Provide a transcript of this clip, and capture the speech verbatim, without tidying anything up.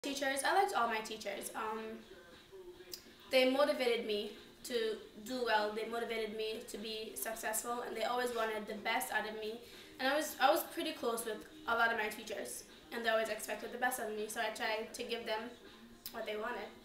Teachers, I liked all my teachers. Um, they motivated me to do well. They motivated me to be successful, and they always wanted the best out of me. And I was I was pretty close with a lot of my teachers, and they always expected the best out of me. So I tried to give them what they wanted.